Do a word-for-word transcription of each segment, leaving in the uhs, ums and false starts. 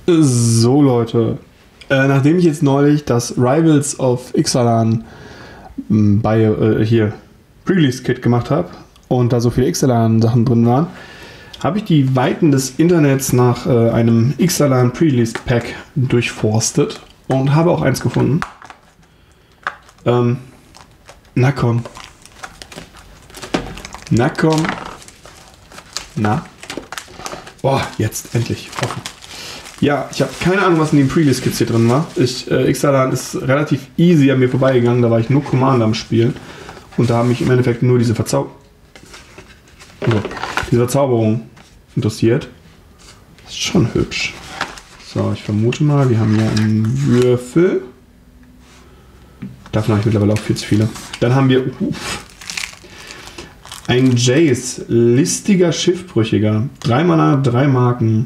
So Leute, äh, nachdem ich jetzt neulich das Rivals of Ixalan bei äh, hier Pre-Release-Kit gemacht habe und da so viele Ixalan-Sachen drin waren, habe ich die Weiten des Internets nach äh, einem Ixalan Pre-Release-Pack durchforstet und habe auch eins gefunden. Ähm, na komm. Na komm. Na. Boah, jetzt endlich offen. Ja, ich habe keine Ahnung, was in den Pre-Release-Kits hier drin war. Ich, äh, Ixalan ist relativ easy an mir vorbeigegangen, da war ich nur Commander am Spielen. Und da haben mich im Endeffekt nur diese, Verzau also, diese Verzauberung interessiert. Ist schon hübsch. So, ich vermute mal, wir haben hier einen Würfel. Davon habe ich mittlerweile auch viel zu viele. Dann haben wir uh, ein Jace, listiger Schiffbrüchiger. Drei Mana, drei Marken.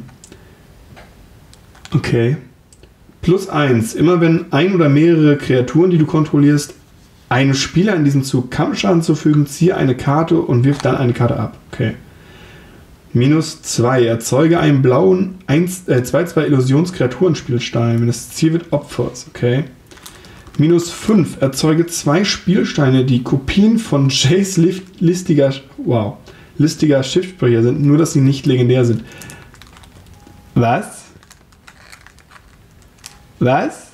Okay. Plus eins. Immer wenn ein oder mehrere Kreaturen, die du kontrollierst, einem Spieler in diesem Zug Kampfschaden zufügen, ziehe eine Karte und wirf dann eine Karte ab. Okay. Minus zwei. Erzeuge einen blauen zwei zwei Illusionskreaturenspielstein, wenn das Ziel wird Opfers. Okay. Minus fünf. Erzeuge zwei Spielsteine, die Kopien von Jace listiger, wow, listiger Schiffsbrüchiger sind, nur dass sie nicht legendär sind. Was? Was?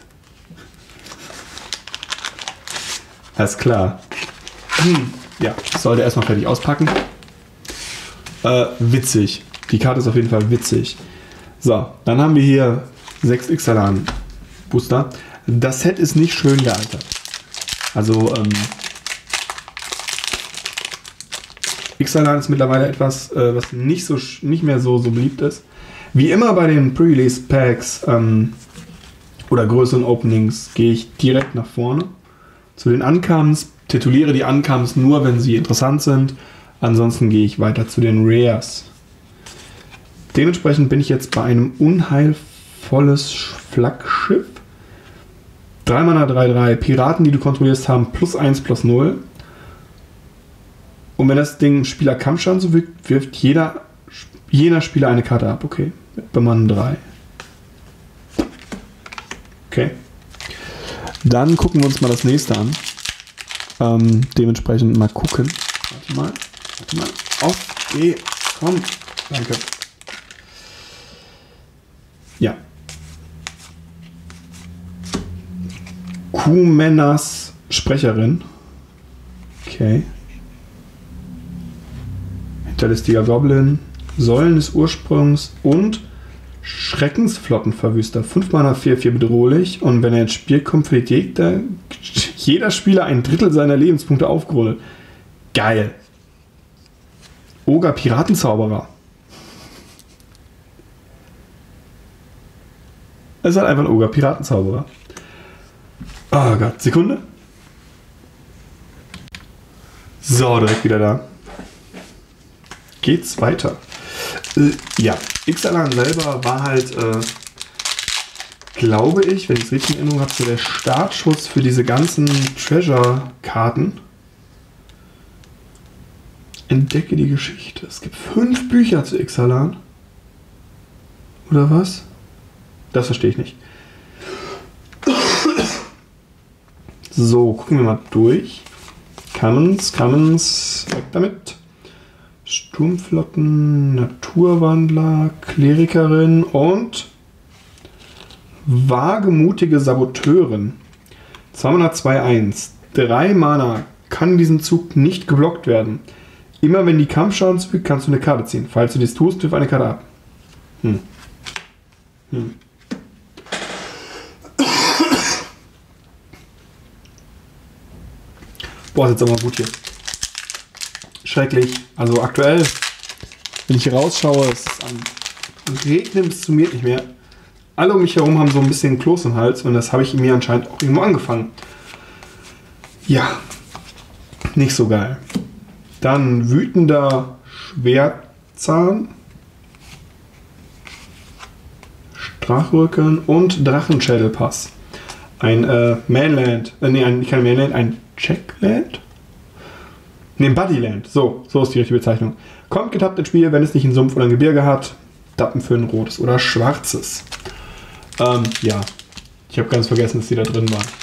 Alles klar. Hm. Ja, sollte erstmal fertig auspacken. Äh, witzig. Die Karte ist auf jeden Fall witzig. So, dann haben wir hier sechs Ixalan Booster. Das Set ist nicht schön gealtert. Also, ähm, Ixalan ist mittlerweile etwas, äh, was nicht, so, nicht mehr so, so beliebt ist. Wie immer bei den Pre-Release-Packs ähm, oder größeren Openings gehe ich direkt nach vorne. Zu den Uncommons, tituliere die Uncommons nur, wenn sie interessant sind. Ansonsten gehe ich weiter zu den Rares. Dementsprechend bin ich jetzt bei einem unheilvolles Flaggschiff. drei Mana, drei drei. Piraten, die du kontrollierst, haben plus eins, plus null. Und wenn das Ding Spieler Kampfschaden zufügt, wirft jeder, jener Spieler eine Karte ab. Okay, mit Bemannen drei. Okay. Dann gucken wir uns mal das nächste an. Ähm, dementsprechend mal gucken. Warte mal. Warte mal. Auf. Geh. Komm. Danke. Ja. Kumenas Sprecherin. Okay. Hinterlistiger Goblin. Säulen des Ursprungs und Schreckensflottenverwüster. fünf Mana, vier vier bedrohlich. Und wenn er ins Spiel kommt, verliert jeder, jeder Spieler ein Drittel seiner Lebenspunkte aufgerollt. Geil. Oger Piratenzauberer. Es ist halt einfach ein Oger Piratenzauberer. Oh Gott, Sekunde. So, direkt wieder da. Geht's weiter. Äh, ja, Ixalan selber war halt, äh, glaube ich, wenn ich es richtig in Erinnerung habe, so der Startschuss für diese ganzen Treasure-Karten. Entdecke die Geschichte. Es gibt fünf Bücher zu Ixalan. Oder was? Das verstehe ich nicht. So, gucken wir mal durch. Commons, Commons, weg damit. Sturmflotten, Naturwandler, Klerikerin und wagemutige Saboteurin. zwei Mana, zwei eins. drei Mana, kann in diesem Zug nicht geblockt werden. Immer wenn die Kampfschaden zufügt, kannst du eine Karte ziehen. Falls du dies tust, wirf eine Karte ab. Hm. Hm. Boah, ist jetzt aber gut hier. Schrecklich. Also aktuell, wenn ich hier rausschaue, es ist am Regnen bis zum geht nicht mehr. Alle um mich herum haben so ein bisschen Kloß im Hals und das habe ich mir anscheinend auch irgendwo angefangen. Ja, nicht so geil. Dann wütender Schwertzahn, Strachrücken und Drachenschädelpass. Ein äh, Mainland, äh, nee, ein, kein Mainland, ein Checkland? Ne, Buddyland. So, so ist die richtige Bezeichnung. Kommt getappt ins Spiel, wenn es nicht einen Sumpf oder ein Gebirge hat. Tappen für ein rotes oder schwarzes. Ähm, ja. Ich habe ganz vergessen, dass die da drin waren.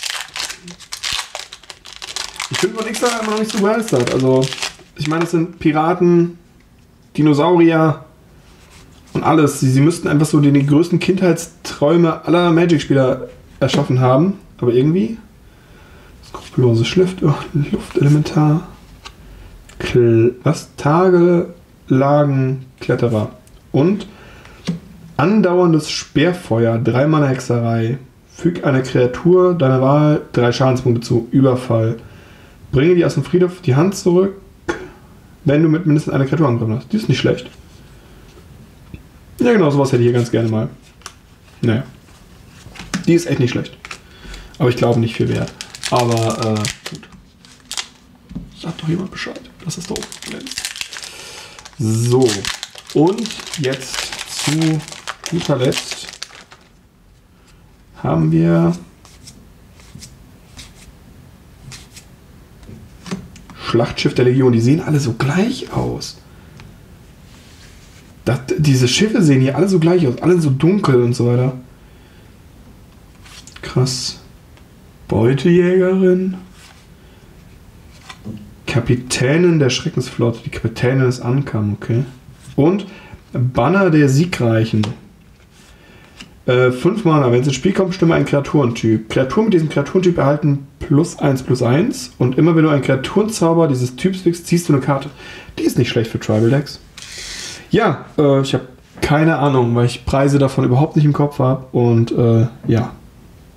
Ich bin von X-Star immer noch nicht so begeistert. Also, ich meine, es sind Piraten, Dinosaurier und alles. Sie, sie müssten einfach so die, die größten Kindheitsträume aller Magic-Spieler erschaffen haben. Aber irgendwie... Skrupellose Schlift, oh, Luftelementar. Kl was? Tagelagenkletterer. Und andauerndes Speerfeuer, drei Mana Hexerei. Füg einer Kreatur deiner Wahl drei Schadenspunkte zu. Überfall. Bringe die aus dem Friedhof die Hand zurück, wenn du mit mindestens einer Kreatur angegriffen hast. Die ist nicht schlecht. Ja, genau, sowas hätte ich hier ganz gerne mal. Naja. Die ist echt nicht schlecht. Aber ich glaube nicht viel wert. Aber, äh, gut. Sagt doch jemand Bescheid. Das ist doof. So. Und jetzt zu guter Letzt haben wir Schlachtschiff der Legion. Die sehen alle so gleich aus. Das, diese Schiffe sehen hier alle so gleich aus. Alle so dunkel und so weiter. Krass. Beutejägerin. Kapitänin der Schreckensflotte. Die Kapitänin des Ankam, okay. Und Banner der Siegreichen. Äh, fünf Mana. Wenn es ins Spiel kommt, bestimme einen Kreaturentyp. Kreaturen mit diesem Kreaturentyp erhalten plus eins plus eins. Und immer wenn du einen Kreaturenzauber dieses Typs wächst, ziehst du eine Karte. Die ist nicht schlecht für Tribal Decks. Ja, äh, ich habe keine Ahnung, weil ich Preise davon überhaupt nicht im Kopf habe. Und äh, ja.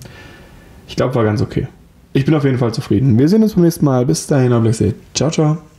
Ich glaube, war ganz okay. Ich bin auf jeden Fall zufrieden. Wir sehen uns beim nächsten Mal. Bis dahin, ciao, ciao.